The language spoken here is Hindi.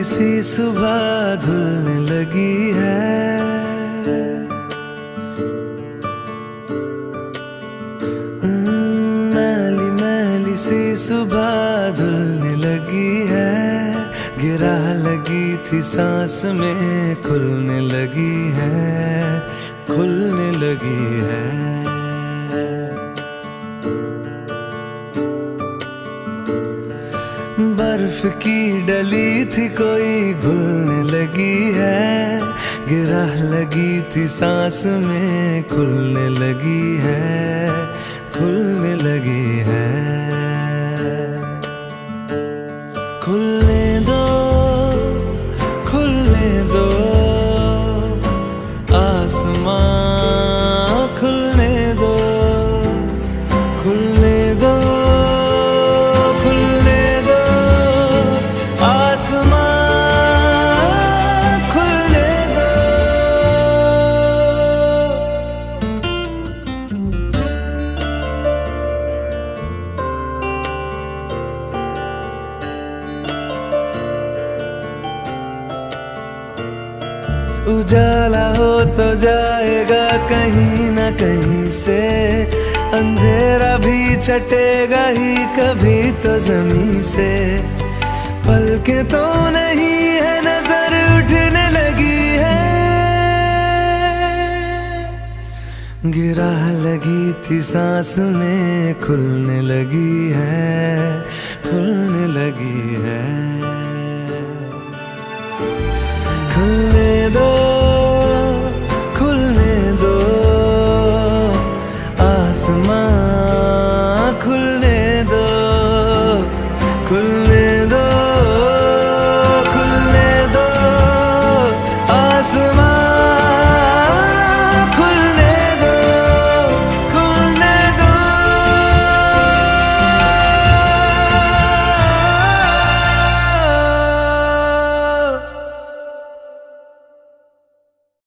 सी सुबह धुलने लगी है। मैली मैली सी सुबह धुलने लगी है। गिरा लगी थी सांस में खुलने लगी है, खुलने लगी है। बर्फ की डली थी कोई घुलने लगी है। गिरा लगी थी सांस में खुलने लगी है, खुलने लगी है। खुलने दो, खुलने दो आसमां, खुलने दो, खुलने दो, खुलने दो आसमां, खुलने दो। उजाला हो तो जाएगा कहीं न कहीं से, अंधेरा भी छटेगा ही कभी तो ज़मीं से। पलकें तो नहीं है नजर उठने लगी है। गिरा लगी थी सांस में खुलने लगी है, खुलने लगी है। खुलने दो,